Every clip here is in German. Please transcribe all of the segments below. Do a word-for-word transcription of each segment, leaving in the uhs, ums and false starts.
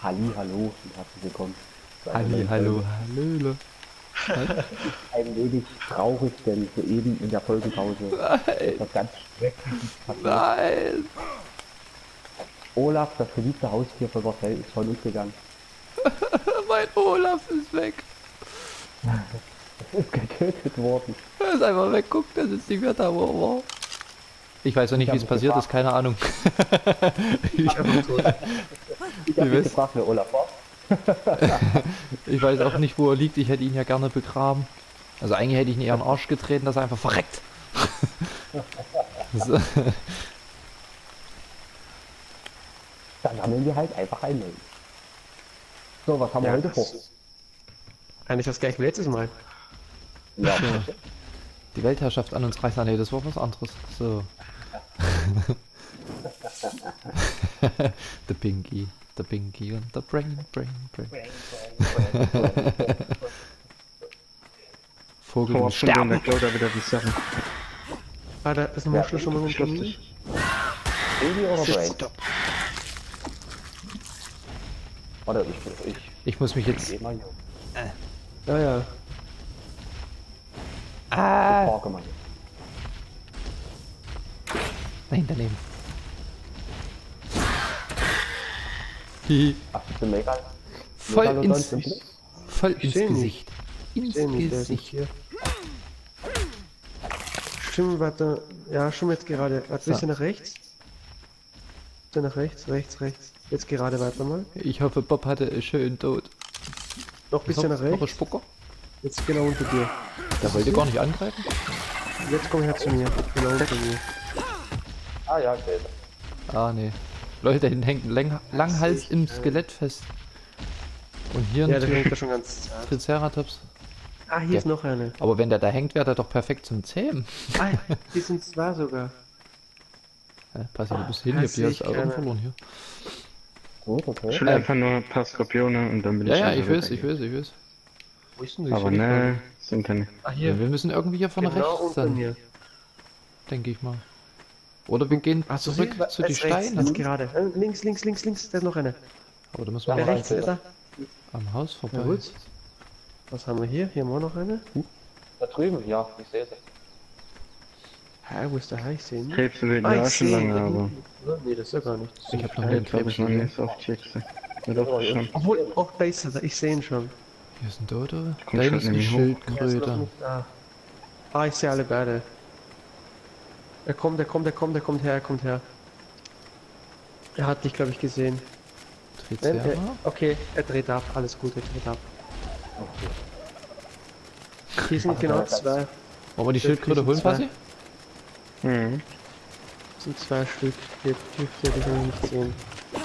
Halli, hallo und herzlich willkommen. Halli, hallo, hallöle. Ein wenig traurig, denn soeben in der Folgepause ist das ganz schrecklich passiert. Nein! Olaf, das geliebte Haustier von Marcel, ist von uns gegangen. Mein Olaf ist weg. Es ist getötet worden. Er ist einfach weg, guck, der sitzt nicht mehr da, wo er war. Ich weiß noch nicht, wie es passiert ist, keine Ahnung. ich Ich habe mich gefragt, wer Olaf war. ich weiß auch nicht, wo er liegt, ich hätte ihn ja gerne begraben. Also eigentlich hätte ich ihn eher in den Arsch getreten, dass er einfach verreckt. So. Dann sammeln wir halt einfach ein Mail. So, was haben Ja, wir heute das vor? Eigentlich das gleiche wie letztes Mal. Ja, Die Weltherrschaft an uns reißt. Ah, nee, das war was anderes. So. The Pinky, the Pinky und the Brain, Brain, Brain. Vogel Vor im in Sterben. der Cloud wieder die Sachen. Ah, da ist ein Muschel schon mal Schluss unten. dich. Baby oder Brain? Stopp. Warte, ich, ich, Ich muss mich jetzt. geh mal hier. Ja, ja. Ah! Parke mal hier. Nein, daneben. Hihi. Ach, bist du mega? Voll Megalodon ins, im Blick? voll ins seh nicht. Gesicht. Ins Seh nicht, der ist nicht Gesicht. hier. Stimmt, warte. Ja, schon jetzt gerade. Warte, So. bisschen nach rechts. Bisschen nach rechts, rechts, rechts. Jetzt gerade weiter mal. Ich hoffe, Bob hatte einen schönen Tod. Noch ein bisschen nach Noch ein rechts. Spucker. Jetzt genau unter dir. Der wollte gar nicht angreifen. Jetzt komm her zu mir. Genau unter mir. Ah ja, okay. Ah, nee. Leute, da hinten hängt ein Lang Langhals im Skelett fest. Und hier Ja, ein der Tri hängt da schon ganz zart. Triceratops. Ah, hier Ja. ist noch eine. Aber wenn der da hängt, wäre der doch perfekt zum Zähmen. Ah, hier sind zwei sogar. Ja, pass hier ein bisschen hin, Ah, hier seh hast ich du Augen keine. verloren hier. Gut, okay. Schon einfach nur ein paar Skorpione und dann bin Ja, ich ja, einfach ich weiß, wieder ich weiß, ich weiß. Wo ist denn weg. Aber ne, sind keine. Ah, Ja, hier. wir müssen irgendwie hier von Genau rechts unter dann, mir. denke ich mal. Oder wir gehen Ach so, zurück hier, zu den jetzt rechts, Steinen. jetzt gerade. Äh, Links, links, links, links, da ist noch eine. Aber da müssen Ja, wir Der mal rechts, da. am Haus vorbei. Ja, gut. Was haben wir hier? Hier haben wir noch eine. Da drüben, ja, ich sehe sie. Hä, wo ist der Hai? Ich sehe ihn nicht. Krebse werden Ah, ja auch ich schon sehe ihn. lange, da aber. hinten. Oder? Nee, das ist ja gar nicht. Das Ich ist hab noch ein nie Hai. einen Ich glaube, ich noch nicht so oft checke. Ja, doch, schon. Obwohl, auch da ist er, da. Ich sehe ihn schon. Hier ist ein Dodo. Da Kommt hinten schon ist eine nämlich hoch. Er ist noch Schildkröte. nicht da. Ah, ich sehe alle beide. Er kommt, er kommt, er kommt, er kommt her, er kommt her. Er hat dich, glaube ich, gesehen. Nein, er, Tricera. okay, er dreht ab. Alles gut, er dreht ab. Hier sind genau zwei. Wollen wir die Das Schildkröte sind holen, zwei. Passi? Mhm. Das sind zwei Stück. Hier dürfte ich noch nicht sehen.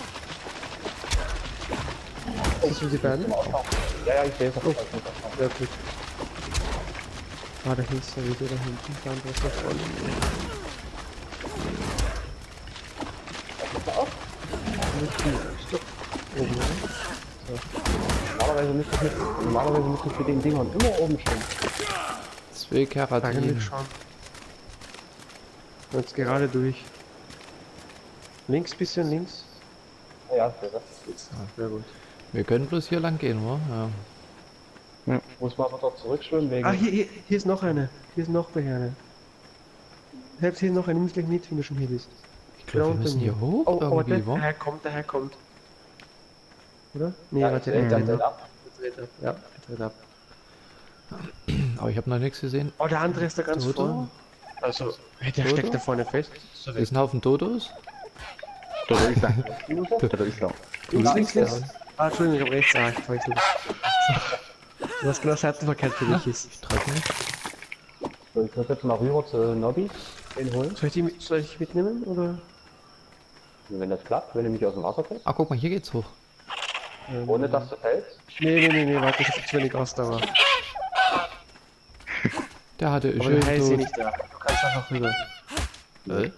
Siehst du die beiden? Ja, ja, ich sehe sie. Oh. Ja, gut. Ah, da hinten ist er wieder da hinten. Der andere ist da vorne. Stopp. Oben, oder? Normalerweise müsste ich mit, normalerweise müsste ich mit den Dingern immer oben stehen. Zwei Keratin. Eigentlich schon. Jetzt gerade durch. Links bisschen, links. Ja, ich sehe sie. Sehr gut. Wir können bloß hier lang gehen, oder? Ja. Muss man aber dort zurückschwimmen wegen. Ah, hier, hier, hier ist noch eine. Hier ist noch eine. Selbst hier ist noch eine. Nimm es gleich mit, wenn du schon hier bist. Ich glaube, wir unter müssen mir. hier hoch Oh, oh, irgendwie, der, wa? daher kommt, daher kommt. Oder? Nee, Ja, warte, der der dreht dreht ab. ab. Der dreht ab. Ja, der dreht ab. Aber ich habe noch nichts gesehen. Oh, der andere ist da ganz Dodo? vorne. Also, hey, der Dodo? steckt da vorne fest. So Hier ist ein Haufen Dodos. Da ist er. Da ist er. links, links, links. Ah, Entschuldigung, ich hab rechts. Ah, ich verwechselt. Du hast genau Seitenverkehr für dich ist. Ich treffe nicht. So, ich muss jetzt mal rüber zu Nobby, den holen. Soll ich die mit, soll ich mitnehmen, oder? Und wenn das klappt, wenn du mich aus dem Wasser kriegst, Ah, guck mal, hier geht's hoch. Ähm, ohne dass du fällst. Nee, nee, nee, nee, warte, ich hab zu wenig Ausdauer. Der hatte einen Aber der Hai schönen ist eh Tod. nicht da. Du kannst einfach rüber. Äh?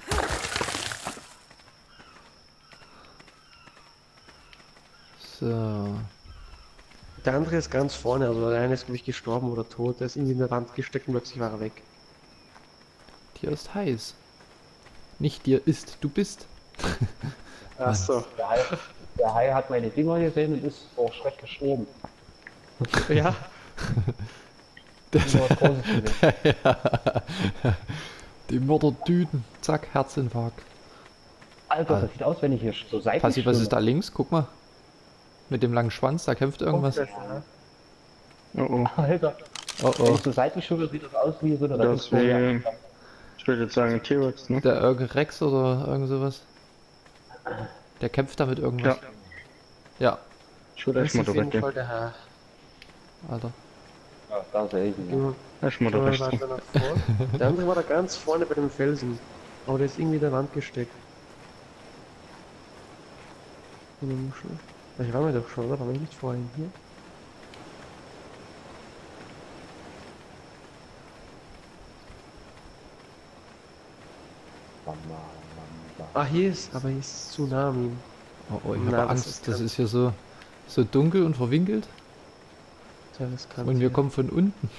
So. Der andere ist ganz vorne, also der eine ist, glaube ich, gestorben oder tot. Der ist irgendwie in der Wand gesteckt und plötzlich war er weg. Dir ist heiß. Nicht dir ist, du bist. Ach so. Der Hai, Der Hai hat meine Dinger gesehen und ist vor Schreck gestorben. Ja, Das war was Großes gewesen. Die Mörderdüden. Zack, Herzinfarkt. Alter, das sieht aus, wenn ich hier so seitlich Passi, was ist da schwimme. links? Guck mal. Mit dem langen Schwanz, da kämpft irgendwas. kommt das, ja. Oh oh. Alter, Oh wenn oh. ich so seitlich schwimme, sieht das aus wie so eine Das Rettungsboje. wie, ich würde jetzt sagen T-Rex, ne? Der irgendein Rex oder irgend sowas. Der kämpft da mit irgendwas. Ja. Ja, Ich würde Das echt ist mal auf da jeden Fall weg. der Herr. Alter. Ja, da sehe ich ihn. Ja. Junge, Echt mal da der weg. war da nach vorne. Der andere war da ganz vorne bei dem Felsen. Aber der ist irgendwie in der Wand gesteckt. In der Muschel. Ich war mir doch schon, oder? War ich nicht vorhin hier? Bam, bam, bam, bam. Ah, hier ist, aber hier ist Tsunami. Oh, oh, ich Na, habe das Angst. ist Das ganz- ist hier so, so dunkel und verwinkelt. Sehr riskant Und wir hier. kommen von unten.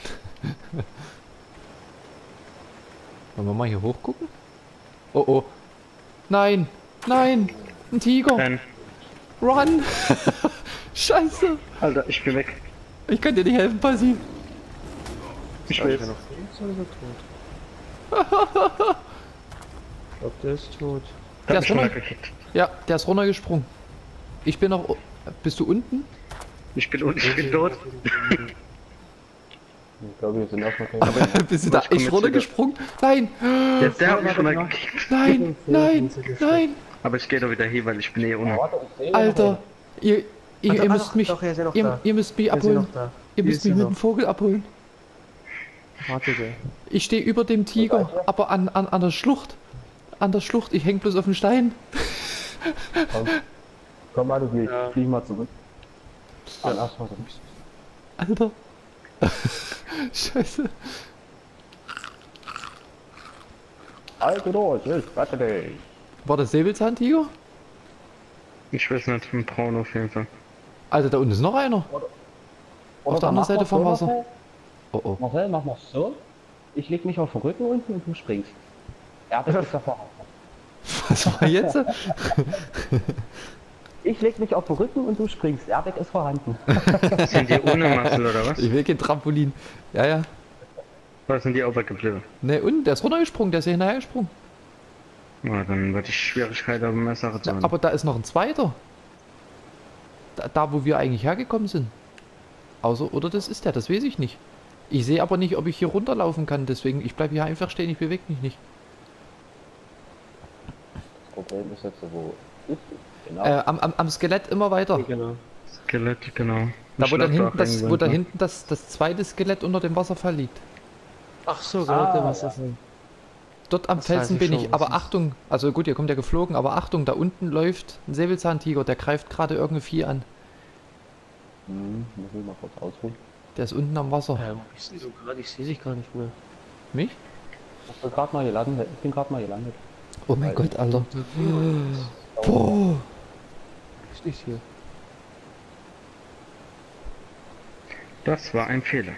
Wollen wir mal hier hochgucken? Oh oh. Nein! Nein! Ein Tiger! Nein. Run! Scheiße! Alter, ich bin weg. Ich kann dir nicht helfen, Passi. Ich Ist weiß. er noch links oder ist er tot? Ich glaube, der ist tot. Ich Der hab ist mich schon runter. weggekickt. Ja, der ist runtergesprungen. Ich bin noch... Bist du unten? Ich bin unten, ich bin tot. Ich glaube, wir sind erstmal keine. Bist du da Ich komm echt jetzt runtergesprungen? Nein! Der, der hat mich schon weggekickt. Nein! Nein! Nein! Aber ich gehe doch wieder hier, weil ich bin eh unten. Warte, ich sehe ihn Alter! noch. Ihr, ihr, Ah, ihr doch, müsst doch, mich... doch, er ist ja noch Ihr, da. ihr müsst mich Er ist ja abholen. noch da. Ihr Hier müsst ist mich er mit noch. dem Vogel abholen. Warte, der. Ich stehe über dem Tiger, aber an, an, an der Schlucht. An der Schlucht, ich häng bloß auf dem Stein. Komm, komm mal, du, wir Ja. fliegen mal zurück. Dann erstmal so. Alter. Scheiße. Alter, los, ich rette dich. War das Säbelzahntiger? Ich weiß nicht, ein Braun auf jeden Fall. Alter, da unten ist noch einer. Oder Auf der dann anderen mach Seite mal vom so, Wasser. Marcel. Oh oh. Marcel, mach mal so. Ich leg mich auf den Rücken unten und du springst. Ja, das ist der Vorhang. Was war jetzt? Ich leg mich auf den Rücken und du springst. Airbag ist vorhanden. Sind die ohne Muskel oder was? Ich will kein Trampolin. Ja, ja. Oder sind die auch weggeblieben? Ne, und der ist runtergesprungen, der ist hier hinterhergesprungen. Na, dann würde ich Schwierigkeit haben, mehr Sache zu Ja, haben. aber da ist noch ein zweiter. Da, da, wo wir eigentlich hergekommen sind. Außer, oder das ist der, das weiß ich nicht. Ich sehe aber nicht, ob ich hier runterlaufen kann, deswegen, ich bleibe hier einfach stehen, ich bewege mich nicht. Das Problem ist jetzt, wo ist es? Genau. Äh, am, am, am Skelett immer weiter. Genau. Skelett, genau. Da, Ich wo da schlaf hinten, auch das, irgendwann, wo da ne? hinten das, das zweite Skelett unter dem Wasserfall liegt. Ach so, genau, Ah, der was ja. ist. Dort am Das Felsen weiß ich bin schon, ich, was aber ist. Achtung, also gut, ihr kommt ja geflogen, aber Achtung, da unten läuft ein Säbelzahntiger, der greift gerade irgendein Vieh an. Hm, muss ich mal kurz ausruhen. Der ist unten am Wasser. Ähm, ich sehe so gerade, ich sehe dich gar nicht mehr. Mich? Ich bin gerade mal gelandet. Ich bin gerade mal gelandet. Oh mein Gott, Alter. Oh. Boah. Ist nicht hier. Das war ein Fehler.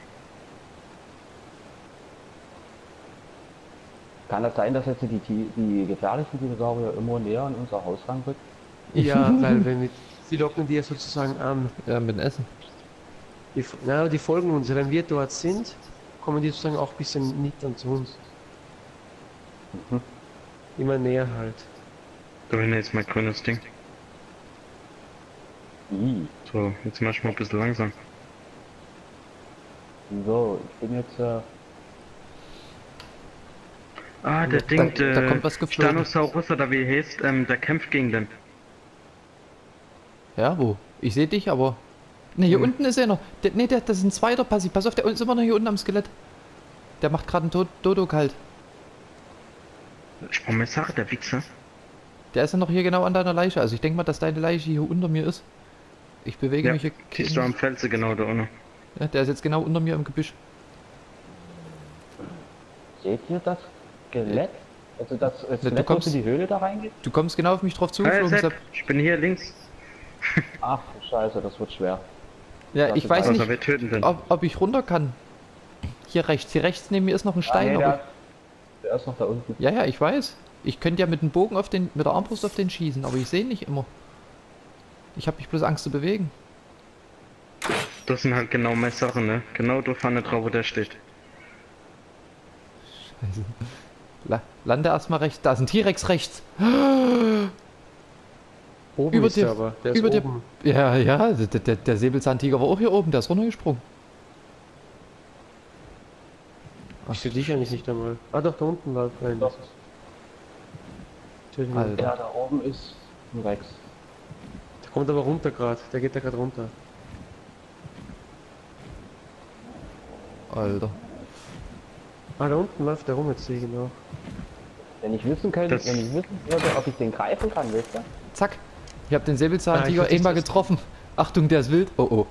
Kann das sein, dass jetzt die, die, die gefährlichen Dinosaurier immer näher an unser Haus ranrücken? Ja, weil wenn wir, sie locken die ja sozusagen an. Ja, mit dem Essen. Die, na, die folgen uns. Wenn wir dort sind, kommen die sozusagen auch ein bisschen nicht an zu uns. Mhm. Immer näher halt. Da bin jetzt mein grünes Ding. Ih. So, jetzt mach ich mal ein bisschen langsam. So, ich bin jetzt. Äh, Ah, der Da- Ding, da der kommt was geflogen. Stanosaurus oder wie er heißt, ähm, der kämpft gegen den. Ja, wo? Ich sehe dich, aber... Ne, hier Hm. unten ist einer. Der, ne, der, das ist ein zweiter Passi. Pass auf, der ist immer noch hier unten am Skelett. Der macht gerade einen Tod Dodo kalt. Ich brauch mehr Sache, der Wichser. Der ist ja noch hier genau an deiner Leiche. Also ich denke mal, dass deine Leiche hier unter mir ist. Ich bewege Ja, mich hier... siehst du am Felsen genau da unten. Ja, der ist jetzt genau unter mir im Gebüsch. seht ihr das Skelett? Also das äh, du Skelett, kommst- wo in die Höhle da reingeht? Du kommst genau auf mich drauf Hey, zugeflogen. Sepp, Sepp. ich bin hier links. Ach du Scheiße, das wird schwer. Ja, das ich ist weiß also Also, nicht, wir töten den. ob, ob ich runter kann. Hier rechts. Hier rechts neben mir ist noch ein Ah, Stein. nee, aber der, der ist noch da unten. ja, ja, ich weiß. Ich könnte ja mit dem Bogen auf den, mit der Armbrust auf den schießen, aber ich sehe ihn nicht immer. Ich habe mich bloß Angst zu bewegen. Das sind halt genau meine Sachen, ne? Genau da vorne drauf, wo der steht. Scheiße. La lande erstmal rechts. Da ist ein T-Rex rechts. Oben Über ist dir- der aber. Der ist über dir- oben. Ja, ja, der, der, der Säbelzahntiger war auch hier oben. Der ist runtergesprungen. Ich sehe dich eigentlich nicht einmal. Ah doch, da unten war nein, Doch. das ist- Natürlich nicht. Alter. Ja, da oben ist ein Rex. Der kommt aber runter gerade. Der geht da gerade runter. Alter. Ah, da unten läuft der rum, jetzt sehe ich ihn auch. Wenn ich wissen könnte, Das- wenn ich wissen würde, ob ich den greifen kann, wisst ihr? Zack. Ich habe den Ah, ich Säbelzahntiger hab dich einmal das- getroffen. Achtung, der ist wild. Oh oh.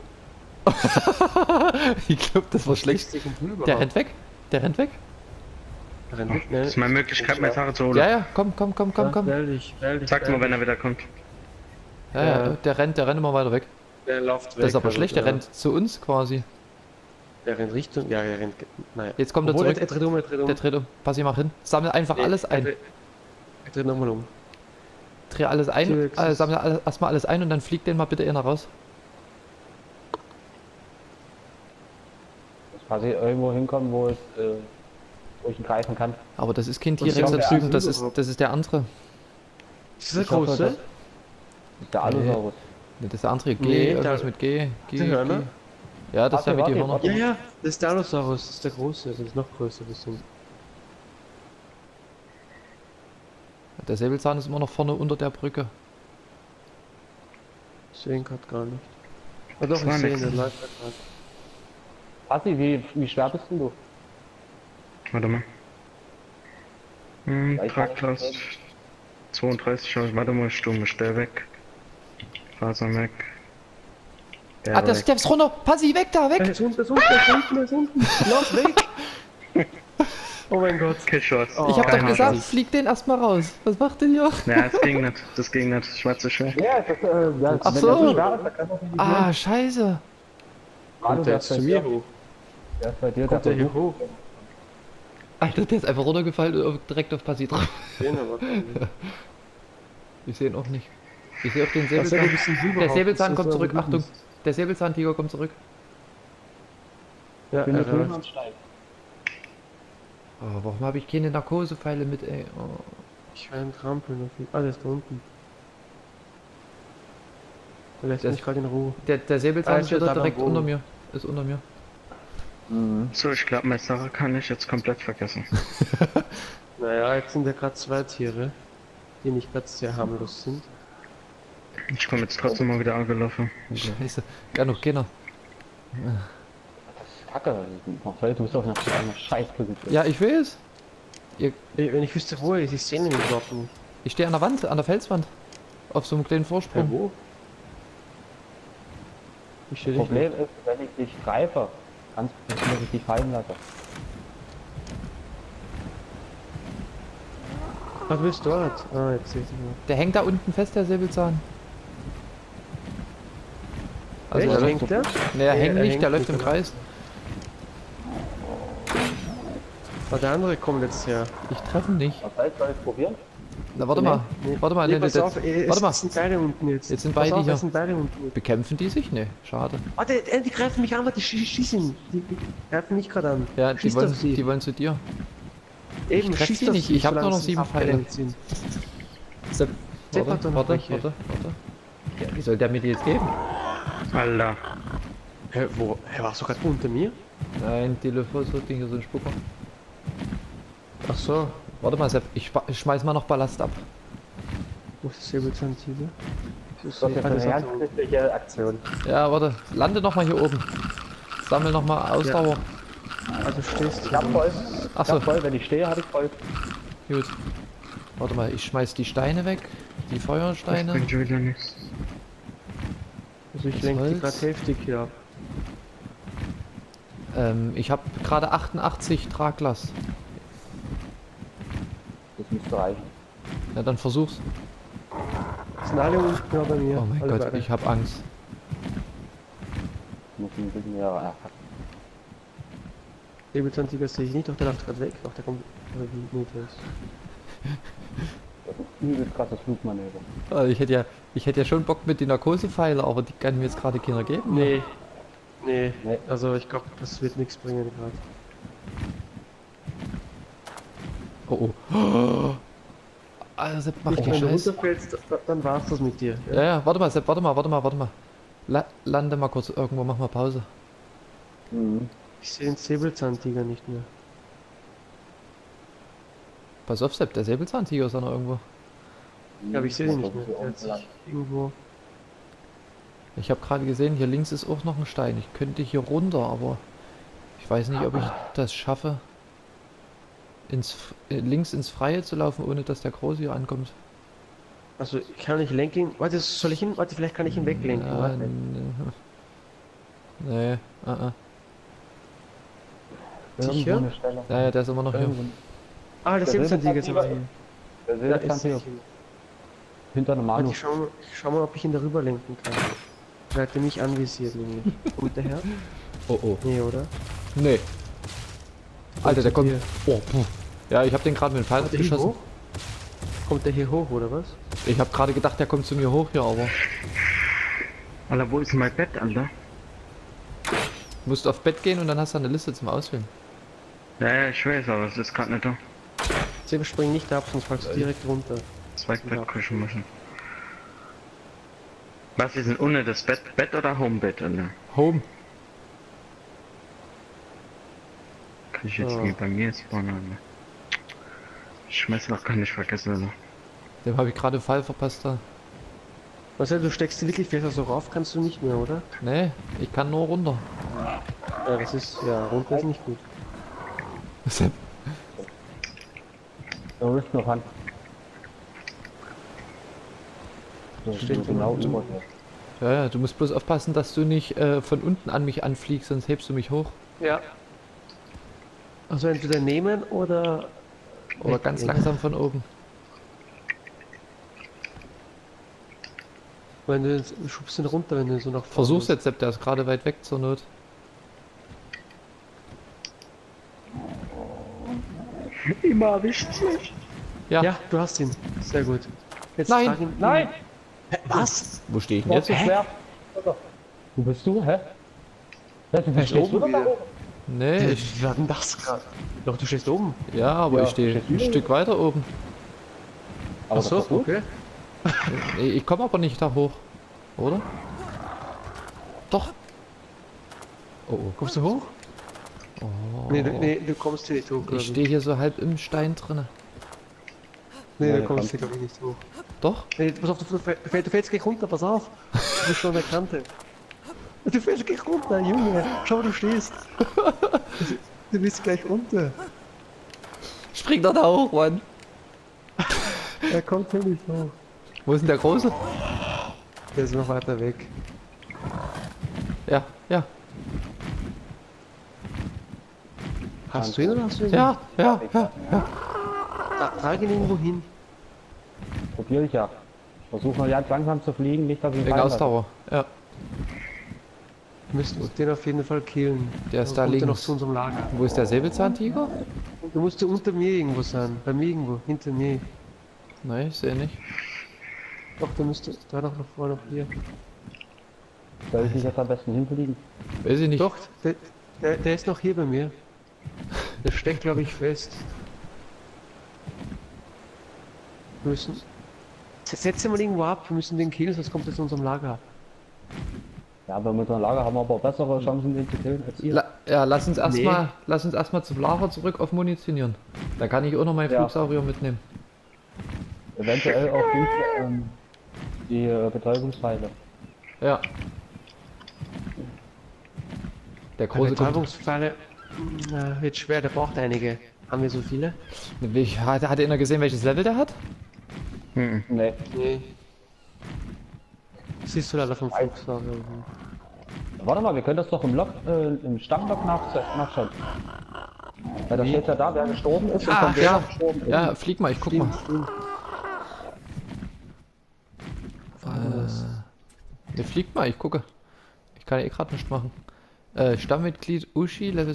Ich glaube, das war schlecht. Sich drüber. Der rennt weg. Der rennt weg. Der rennt weg, ne? Das ist meine Möglichkeit, meine Sache zu holen. Ja, ja, komm, komm, komm, komm, komm. Wähl dich, wähl dich, Sagt wähl mal, wenn dich. er wieder kommt. Ja, ja, Ja. der rennt, der rennt immer weiter weg. Der läuft weg. Das ist aber also, schlecht, der ja. rennt zu uns quasi. Der rennt Richtung. Ja, der rennt. ge- Naja. Jetzt kommt er Obwohl, zurück. Er, er dreht um, er dreht um. Der dreht um. Pass ich mal hin. Sammle einfach Nee, alles Er ein. dreht, er dreht nochmal um. Dreh alles ein. T-Rex Äh, ist- sammle alles, erstmal alles ein und dann fliegt den mal bitte einer raus. Dass quasi irgendwo hinkommen, wo, es, äh, wo ich ihn greifen kann. Aber das ist kein Und T-Rex sie da haben drüben, den das ist, überhaupt. das ist der andere. Ist das der Ich hoffe, große? das ist der Allosaurus. Nee, das ist der andere. G, Nee, irgendwas der- mit G. G, der Hörner? G. Ja, das ist ja Warte, mit die warte, Hörner. Ja, ja, das ist der Allosaurus, das ist der große, das ist noch größer bisschen. Der Säbelzahn ist immer noch vorne unter der Brücke. Ich sehe ihn gerade gar nicht. Ah doch, Das war ich sehe ihn, nix. der läuft da gerade. Passi, wie, wie schwer bist denn du? Warte mal. Hm, Ja, ich kann Tragklast nicht zweiunddreißig, aber warte mal, Sturm ist der weg. Faser weg. Der Ah, der, weg. der ist runter! Passi, weg da, Der weg! ist unten, der ist unten, der ist unten, der ist unten. Lauf weg! Oh mein Gott. Keschoss. Oh, Ich hab doch Keiner gesagt, Chance. flieg den erstmal raus. Was macht denn hier? Ja, das ging nicht. Das ging nicht. Ich war zu schwer. Ja, das, äh, ja, Ach wenn so. der so schwer ist, dann kann das nicht Ah, scheiße. mehr. Kommt der jetzt zu mir hoch? Der ist bei dir, Kommt der der hier versucht. hoch? Alter, der ist einfach runtergefallen und auf- direkt auf Passi drauf. Den aber gar nicht. Ich sehe ihn auch nicht. Ich sehe auch den Das ist ja ein Säbelzahn. bisschen Der Silberhaut, Säbelzahn das kommt ist so zurück. ein Achtung. Der Säbelzahntiger kommt zurück. Ja, Ich bin er mit Höhen läuft. und steil. Oh, warum habe ich keine Narkosepfeile mit, ey? Oh. Ich will ihn trampeln auf ihn. Ah, der ist da unten. Der lässt Das- mich gerade in Ruhe. Der, der Ah, Säbelzahn ist ist wieder wieder da beim direkt Bogen. unter mir. Ist unter mir. Mhm. So, ich glaube, meine Sache kann ich jetzt komplett vergessen. Naja, jetzt sind ja gerade zwei Tiere, die nicht gerade sehr harmlos sind. Ich komme jetzt trotzdem mal wieder angelaufen. Scheiße. Gar noch keiner. Das ist kacke. Marcel, du bist doch noch einer Scheißposition. Ja, ich will es. Ey, Wenn ich wüsste, wo er ist, ich sehe ihn überhaupt nicht. Ich stehe an der Wand, an der Felswand. Auf so einem kleinen Ja, Vorsprung. wo? Ich stehe Das nicht. Problem ist, wenn ich dich greife, kannst du nicht, dass ich dich fallen lasse. Ach, du bist dort. Ah, jetzt sehe ich ihn. Der hängt da unten fest, der Säbelzahn. Also Echt? der Hängt läuft, der? nee, er Nee, hängt er nicht, hängt der läuft nicht, im oder? Kreis. Ah, der andere kommt jetzt her. Ich treffe ihn nicht. Marcel, soll ich probieren? Na, warte Nee, mal. nee. Warte mal, Nee, nee, pass das- auf, ey, warte es mal. sind beide unten jetzt. Jetzt sind Pass beide auf, hier. Es sind beide unten jetzt. Bekämpfen die sich? Nee, schade. Warte, ey, die greifen mich an, warte, die schie- schießen. Die, die greifen mich gerade an. Ja, die Schießt wollen, auf sie. die wollen zu dir. Eben, treff schießt sie auf nicht, sie, ich hab nur solange noch sie sieben Pfeile. abgelenkt sind. Sepp, Sepp hat warte, doch noch warte, welche. warte, warte. Ja, wie soll der mir die jetzt geben? Alter. Hä, wo? Hä, warst du gerade unter mir? Nein, die Löffel so Ding hier so ein Spucker. Ach so. Warte mal, Sepp, ich, spa- ich schmeiß mal noch Ballast ab. Wo ist das Säbelzahntiger? Das ist jetzt eine ernstliche Aktion. Ja, warte, lande noch mal hier oben. Sammel noch mal Ausdauer. Ah, du stehst Ich hier. hab voll. Ich Achso, hab voll. Wenn ich stehe, habe ich voll. gut. Warte mal, ich schmeiß die Steine weg. Die Das Feuersteine. bringt schon wieder nichts. Also ich Das lenke die Holz. gerade heftig hier ab. Ähm, ich habe gerade achtundachtzig Traglast. Das müsste reichen. Na dann versuch's. Sind alle unten ja bei mir. Oh mein alle Gott, beide. ich hab Angst. Ich muss ein bisschen mehr. Ja, fuck. Säbelzahntiger sehe ich nicht, doch der läuft gerade weg. Doch, der kommt. Oder wie? Nee, der ist. übelst krasses Flugmanöver. Also ich hätte ja, ich hätte ja schon Bock mit den Narkosepfeiler, aber die kann mir jetzt gerade keiner geben. Nee. Nee. Nee. Also ich glaube, das wird nichts bringen gerade. Oh oh. Also Sepp, mach Wenn keinen du Scheiß. runterfällst, da- dann war's das mit dir. Ja, ja, warte mal, Sepp, warte mal, warte mal, warte mal. La lande mal kurz irgendwo, mach mal Pause. Mhm. Ich sehe den Säbelzahntiger nicht mehr. Pass auf, Sepp, der Säbelzahntiger ist da noch irgendwo. Ja, aber ich sehe den nicht Das mehr. ist hier Der hat sich unten irgendwo. Ich habe gerade gesehen, hier links ist auch noch ein Stein. Ich könnte hier runter, aber ich weiß nicht, ob ich das schaffe, ins F- äh, links ins Freie zu laufen, ohne dass der Große hier ankommt. Also ich kann nicht lenken. Warte, soll ich ihn? Warte, vielleicht kann ich ihn weglenken. Ja, Warte. n- nee, uh -uh. Sicher? Irgendwo eine Stelle. Ja, ja, der ist immer noch hier. Irgendwo. Ah, der Der Säbelzahntiger ist aber Säbelzahntiger hier. Der Da ist Säbelzahntiger er hier. hinter einem Warte, Manu. ich schau, mal- ich schau mal, ob ich ihn darüber lenken kann. Der hat ihn nicht anvisiert, nämlich. Kommt der her? Oh oh. Nee, oder? Nee. Alter, der zu kommt. dir. Oh, puh. Ja, ich habe den gerade mit dem Pfeil Kommt der hier abgeschossen. hoch? Kommt der hier hoch, oder was? Ich habe gerade gedacht, der kommt zu mir hoch hier, aber Alter, wo ist mein Bett, Alter? du musst auf Bett gehen und dann hast du eine Liste zum Auswählen. Ja, ja, ich weiß, aber es ist gerade nicht da. Sebe, spring nicht ab, sonst fallst du direkt runter. Zwei Bettküchen müssen. Was ist denn ohne das Bett? Bett oder Homebett, Alter? Home. Kann ich jetzt Oh. nie bei mir spawnen, Alter. Schmeißloch kann ich vergessen, Alter. Dem habe ich gerade Fall verpasst da. Was du steckst du wirklich vielleicht so rauf, kannst du nicht mehr, oder? Nee, ich kann nur runter. Ja, das ist, ja, runter ist nicht gut. Sepp, Da rückt noch an. So, Steht genau so- über dir. Ja, ja, du musst bloß aufpassen, dass du nicht äh, von unten an mich anfliegst, sonst hebst du mich hoch. Ja. Also entweder nehmen oder... Oder ganz weglegen. langsam von oben. Wenn du, jetzt- du schubst ihn runter, wenn du so nach vorne Versuch's musst. jetzt, Sepp, der ist gerade weit weg zur Not. Immer erwischt mich. Ja. Ja, du hast ihn. Sehr gut. Jetzt Nein. trag ihn. Nein! Hä, was? Wo stehe ich denn Ja, jetzt? zu schwer. Wo bist du, hä? Ja, du bist stehst oben du da wieder. oben? Nee, ich, Wie war denn das gerade? Doch, du stehst oben. ja, aber Ja, ich stehe steht ein wieder. Stück weiter oben. Aber Ach so, das ist gut. okay. Nee, ich komme aber nicht da hoch. Oder? Doch. Oh, oh. Kommst du hoch? oh. Nee, du, nee, du kommst hier nicht hoch, glaub Ich stehe hier so halb im Stein drinne. Nee, Ja, du der kommst kommt. hier, glaube ich, nicht hoch. Doch? Nee, pass auf, du, du, fäll- du fällst gleich runter, pass auf. Du bist schon an der Kante. Du fällst gleich runter, Junge. Schau, wo du stehst. Du bist gleich runter. Spring doch da hoch, Mann. Er kommt hier nicht hoch. Wo ist denn der Große? Der ist noch weiter weg. Ja, ja. Hast du ihn oder hast du ihn? Ja, ja, ja, ja. Tra trag ihn irgendwo hin. Probier ich ja. Versuch mal ganz langsam zu fliegen, nicht dass ich ihn Wegen fallen lasse. Ausdauer. Ja. Du müsstest den auf jeden Fall killen. Der ist Sonst da kommt er noch links. zu unserem Lager. Wo ist der Säbelzahntiger? Du musst unter mir irgendwo sein. Bei mir irgendwo. Hinter mir. Nein, ich sehe nicht. Doch, der müsste da noch nach vorne, noch hier. Soll ich mich jetzt am besten hinfliegen? Weiß ich nicht. Doch, der, der, der ist noch hier bei mir. Der steckt, glaube ich, fest. Wir müssen... Setz ihn mal irgendwo ab, wir müssen den killen, sonst kommt er zu unserem Lager. Ja, aber mit unserer Lager haben wir aber bessere Chancen, den zu killen als ihr. La ja, lass uns erstmal, Nee. lass uns erstmal zum Lager zurück auf Munitionieren. Da kann ich auch noch meinen Ja. Flugsaurier mitnehmen. Eventuell auch die, ähm, die äh, Betäubungspfeile. Ja. Der große kommt. Betäubungspfeile äh, wird schwer, der braucht einige. Haben wir so viele? Wie- Hat, hat einer gesehen, welches Level der hat? Hm. Nee. Nee. Siehst du leider vom Flugsaurier. Warte mal, wir können das doch im Log, äh, im Stammlog nach, nachschauen. Weil da Wie? steht ja da, wer gestorben ist und Ah, von wer ja. gestorben ist. Ja, flieg mal, ich guck mal. Was? Ne, flieg mal, ich gucke. Ich kann ja eh gerade nichts machen. Äh, Stammmitglied Uschi, Level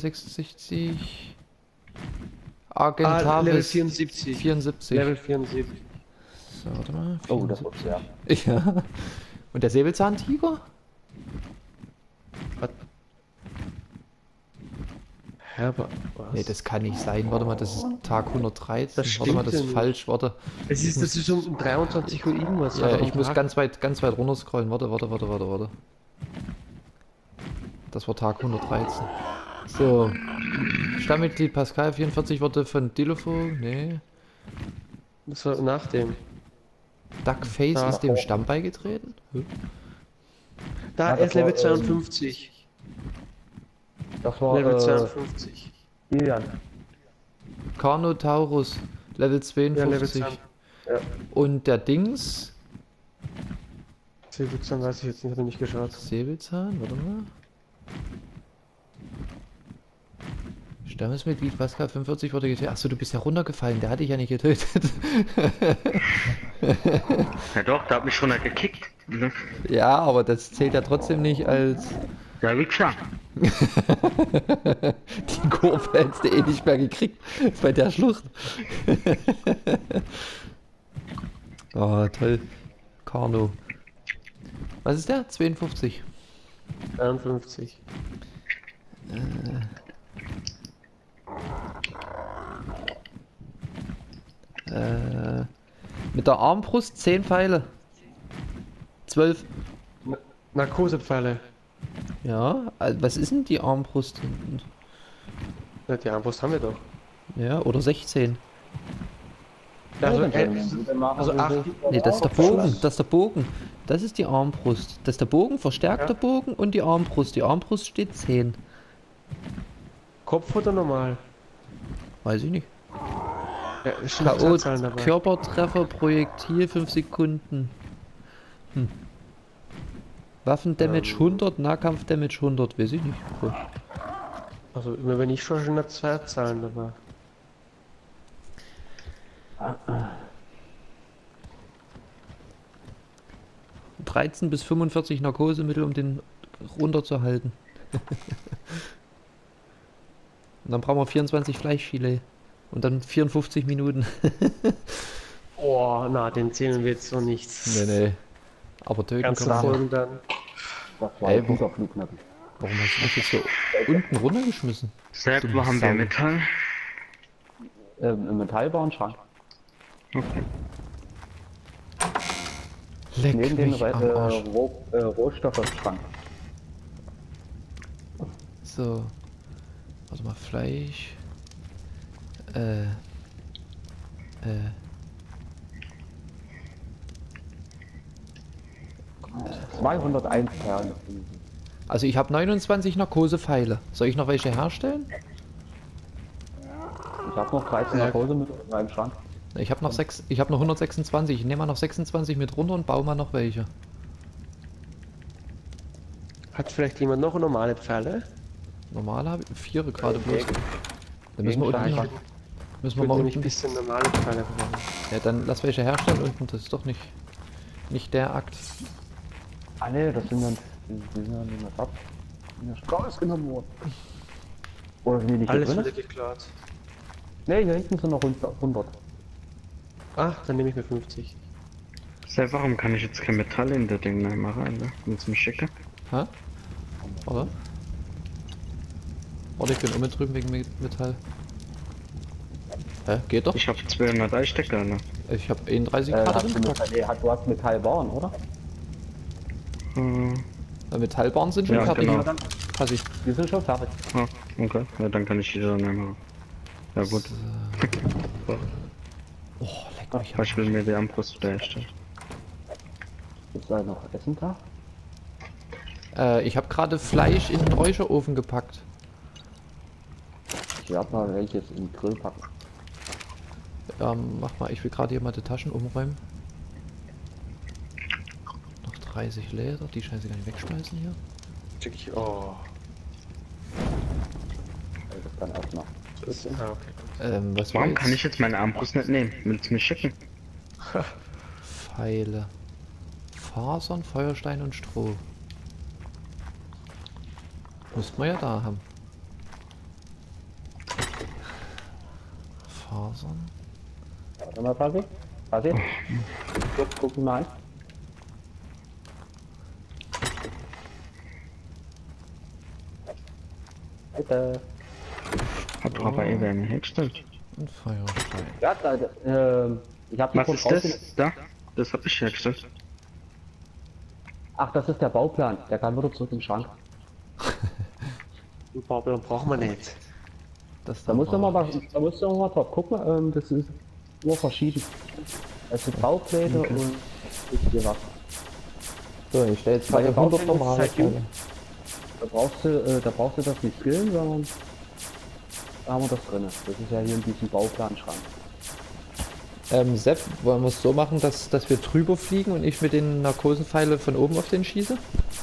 sechsundsechzig. Agent Ah, Level Harvest vierundsiebzig. vierundsiebzig. Level vierundsiebzig. So, warte mal. Oh, das wird schwer. Ja. Und der Säbelzahntiger? Was? Herbert, was? Nee, das kann nicht sein. Warte mal, das ist Tag hundertdreizehn. Das Warte mal, das stimmt ist ja nicht. falsch. Warte. Es ist, das ist um dreiundzwanzig Uhr irgendwas. Ja, hat er ich am muss Tag. ganz weit, ganz weit runter scrollen. Warte, warte, warte, warte, warte. Das war Tag hundertdreizehn. So. Stammmitglied Pascal vierundvierzig wurde von Dilofo. Nee. Das war nach dem. Duckface Da. ist dem Stamm beigetreten? Hm? Da, Ja, er ist das war, Level ähm, zweiundfünfzig. Das war Level äh, zweiundfünfzig. Ilian. Carnotaurus, Level Ja, zweiundfünfzig. Level Ja. Und der Dings, Säbelzahn weiß ich jetzt nicht, habe ich nicht geschaut. Säbelzahn, warte mal. Stammesmitglied Pascal fünfundvierzig wurde getötet. Achso, du bist ja runtergefallen, der hat dich ja nicht getötet. Ja doch, der hat mich schon gekickt. Ne? Ja, aber das zählt ja trotzdem nicht als... Ja, wie klar. Die Kurve hättest du eh nicht mehr gekriegt bei der Schlucht. Oh, toll. Carno. Was ist der? zweiundfünfzig. dreiundfünfzig. Äh, mit der Armbrust zehn Pfeile. zwölf. Narkosepfeile. Ja, also was ist denn die Armbrust hinten? Ja, die Armbrust haben wir doch. Ja, oder sechzehn. Also, dann äh, können wir machen, also wie acht. sie- Nee, das ist der Bogen. Das ist der Bogen. Das ist die Armbrust. Das ist der Bogen, verstärkter Ja. Bogen und die Armbrust. Die Armbrust steht zehn. Kopf oder normal? Weiß ich nicht. Ja, ist schon K O, Zahlen dabei. Körpertreffer, Projektil, fünf Sekunden. Hm. Waffendamage Ähm. hundert, Nahkampfdamage hundert, weiß ich nicht. So. Also immer wenn ich schon schon zwei Zahlen dabei. dreizehn bis fünfundvierzig Narkosemittel, um den runterzuhalten. Und dann brauchen wir vierundzwanzig Fleischfilet. Und dann vierundfünfzig Minuten. Oh, na, den zählen wir jetzt so nichts. Nee, nee. Aber töten Ganze kann man. Folgen dann. Das war Ey, ein guter Flugnacken. Warum hast du mich jetzt so unten runtergeschmissen? Sepp, Du wo haben wir Sau. Metall? Ähm, Im Metallbauernschrank. Okay. Leck Neben dem mich äh, am Arsch. Roh, äh, Rohstoffschrank. So. Warte mal, Fleisch. Äh. Äh. zweihunderteins Perlen. Also ich habe neunundzwanzig Narkosepfeile. Soll ich noch welche herstellen? Ich habe noch dreizehn Ja. Narkosemittel in meinem Schrank. Ich habe noch sechs, ich habe noch hundertsechsundzwanzig. Ich nehme mal noch sechsundzwanzig mit runter und baue mal noch welche. Hat vielleicht jemand noch normale Pfeile? Normale habe ich vier gerade bloß. Gegen- Dann müssen wir Gegenstand. unten, Ich müssen wir würde mal nämlich ein unten. bisschen normale Pfeile brauchen. Ja, dann lass welche herstellen unten. Das ist doch nicht, nicht der Akt. Ah ne, das sind dann. Die sind ja nicht mehr ab. Die sind ja rausgenommen worden. Oder sind die nicht hier Alles drin? wieder geklaut. Ne, hier hinten sind noch hundert. Ach, dann nehme ich mir fünfzig. Sepp, warum kann ich jetzt kein Metall in der Ding machen, Alter? Willst du mich schicken? Hä? Oder? Warte, ich bin auch mit drüben wegen Me- Metall. Hä? Geht doch? Ich hab zweihundert Eistecker, Alter. Ich habe einunddreißig Äh, Grad hast du, drin. Metall, nee, hat, du hast Metallbauern, oder? Hm. Ja, Metallbahnen sind schon Ja, fertig. genau. Pass ich. Die sind schon fertig. Ah, okay. Ja, dann kann ich die dann nicht machen. Ja gut. Oh, leck mich. Aber ich will mir die Armbrust wieder erstellen. Ist da noch Essen da? Äh, ich habe gerade Fleisch in den Räucherofen gepackt. Ich werde mal welches in den Grill packen. Ähm, mach mal, ich will gerade hier mal die Taschen umräumen. Noch dreißig Leder, die Scheiße kann ich wegschmeißen hier. Check ich. Oh. Also das dann erstmal. Das ist, ah, okay. Ähm, was war Warum jetzt? kann ich jetzt meine Armbrust nicht nehmen? Willst du mich schicken? Pfeile. Fasern, Feuerstein und Stroh. Müssten wir ja da haben. Fasern. Warte mal, Patrick. Was jetzt? Guck, guck ihn mal an. Bitte. Hat doch aber eben einen hergestellt. Und Feuerstein. Ja, da, äh, ich hab die Was von ist draußen- das? Da? Das hab ich hergestellt. Ach, das ist der Bauplan. Der kann wieder zurück in den Schrank. Den Bauplan brauchen wir nicht. Das Da musst du mal, was- da musst du noch mal drauf gucken. Ähm, das ist nur verschieden. Also Baupläne Okay. und ist hier was. So, ich stelle jetzt Bei mal der hundert Baupläne ist normale halt gut. Pfeile. Da brauchst du, äh, da brauchst du das nicht skillen, sondern da haben wir das drin. Das ist ja hier in diesem Bauplanschrank. Ähm, Sepp, wollen wir es so machen, dass, dass wir drüber fliegen und ich mit den Narkosenpfeile von oben auf den schieße?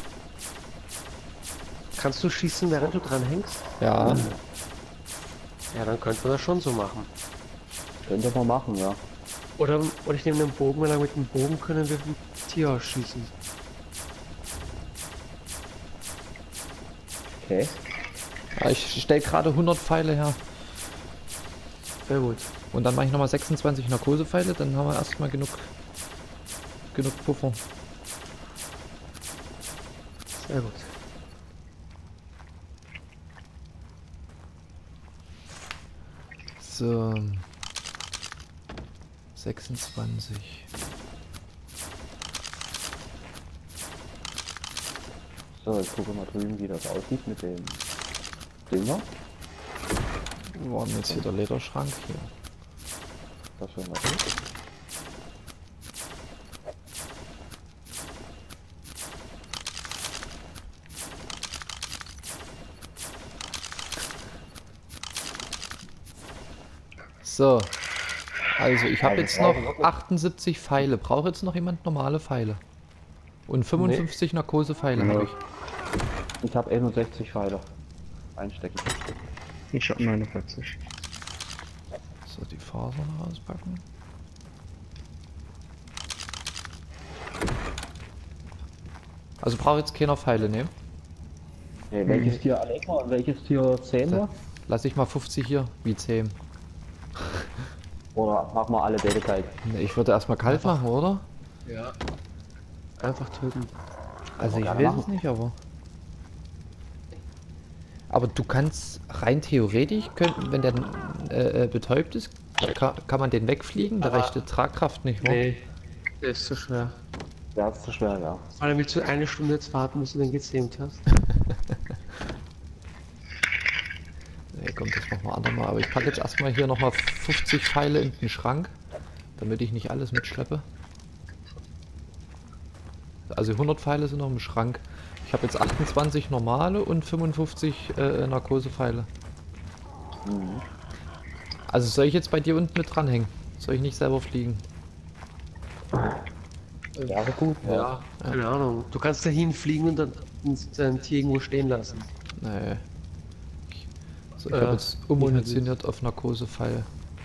Kannst du schießen, während du dran hängst? Ja. Ja, dann könnten wir das schon so machen. Könnte man machen, ja. Oder, oder ich nehme den Bogen, weil mit dem Bogen können wir vom Tier schießen. Okay. Ja, ich stelle gerade hundert Pfeile her. Sehr gut. Und dann mache ich nochmal sechsundzwanzig Narkosepfeile, dann haben wir erstmal genug, genug Puffer. Sehr gut. So. sechsundzwanzig. So, ich gucke mal drüben, wie das aussieht mit dem Dinger. Wo war denn jetzt hier der Lederschrank? Hier. Das schon mal gut. So. Also ich habe jetzt noch achtundsiebzig Pfeile. Braucht jetzt noch jemand normale Pfeile? Und fünfundfünfzig Narkosepfeile Ja. habe ich. Ich habe einundsechzig Pfeile. Einstecken. Ich hab neunundvierzig. So, die Fasern rauspacken. Also braucht jetzt keiner Pfeile nehmen. Nee, welches Tier Allegra und welches Tier zehn war? Lass ich mal fünfzig hier, wie zehn. Oder machen wir alle beide kalt? Ne, ich würde erstmal kalt machen, oder? Ja. Einfach töten. Also ich gerne weiß es machen. nicht, aber... Aber du kannst rein theoretisch, können, wenn der äh, äh, betäubt ist, kann, kann man den wegfliegen, da reicht die Tragkraft nicht, wa? Nee. Der ist zu schwer. Ja, ist zu schwer, ja. Vor allem willst du eine Stunde jetzt warten, bis du den gezähmt hast. Nee, komm, das machen wir andermal. Aber ich packe jetzt erstmal hier nochmal fünfzig Pfeile in den Schrank, damit ich nicht alles mitschleppe. Also hundert Pfeile sind noch im Schrank. Ich habe jetzt achtundzwanzig normale und fünfundfünfzig äh, Narkosepfeile. Mhm. Also soll ich jetzt bei dir unten mit dranhängen? Soll ich nicht selber fliegen? Wäre gut, ja. Ja, keine Ahnung. Du kannst dahin fliegen und dann dein Tier irgendwo stehen lassen. Nee. Ich, so, ich Ja, habe jetzt ummunitioniert auf Narkosepfeil.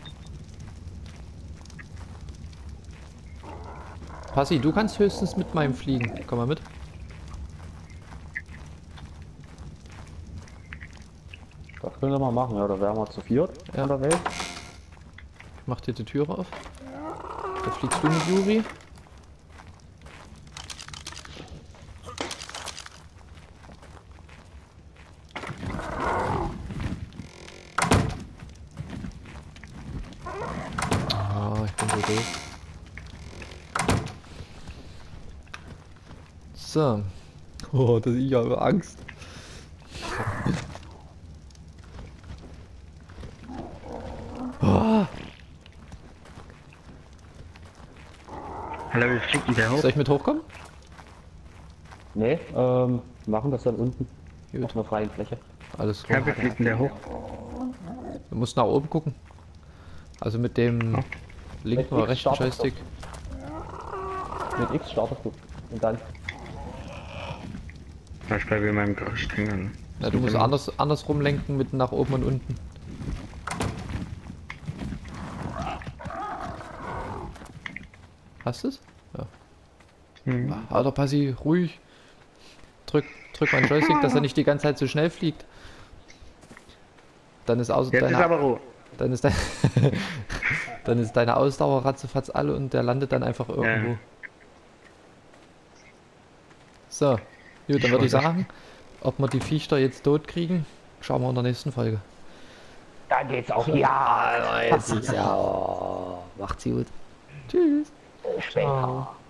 Passi, du kannst höchstens mit meinem fliegen. Komm mal mit. Das können wir mal machen, ja. Da wären wir zu viert Ja. von der Welt. Ich mach dir die Türe auf. Da fliegst du mit Juri. Ah, ich bin so doof. So. Oh, das ich habe Angst. Oh. Hallo, wie fliegt denn der hoch? Soll ich mit hochkommen? Nee, ähm, wir machen das dann unten. Gut. Auf einer freien Fläche. Alles klar. Ja, wie fliegt denn der hoch? Du musst nach oben gucken. Also mit dem Ja. linken Mit oder X rechten startest du. Joystick. Mit X startest du. Und dann. Ja, ich bleibe in meinem Gerüst hängen. Ja, du musst anders, andersrum lenken mit nach oben und unten. Hast du es? Ja. Hm. Alter, Passi, ruhig. Drück, drück mal den Joystick, dass er nicht die ganze Zeit so schnell fliegt. Dann ist außer Jetzt ist deiner, aber Ruhe. dann ist dein, Dann ist deine Ausdauer ratzefatz alle und der landet dann einfach irgendwo. Ja. So, gut, dann Ich würde ich wollte- sagen, ob wir die Viecher jetzt tot kriegen, schauen wir in der nächsten Folge. Da geht's auf die Jagd. Jetzt ist ja, macht's gut. Tschüss. Später.